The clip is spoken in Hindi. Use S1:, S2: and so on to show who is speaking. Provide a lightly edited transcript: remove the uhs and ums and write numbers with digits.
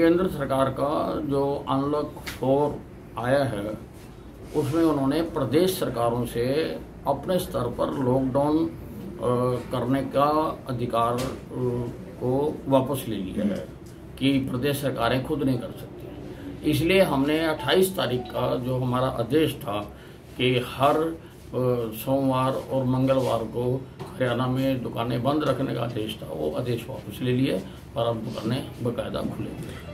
S1: केंद्र सरकार का जो अनलॉक 4 आया है उसमें उन्होंने प्रदेश सरकारों से अपने स्तर पर लॉकडाउन करने का अधिकार को वापस ले लिया है कि प्रदेश सरकारें खुद नहीं कर सकती। इसलिए हमने 28 तारीख का जो हमारा आदेश था कि हर सोमवार और मंगलवार को हरियाणा में दुकानें बंद रखने का आदेश था, वो आदेश वापस ले लिए और अब दुकानें बाकायदा खुलेंगी।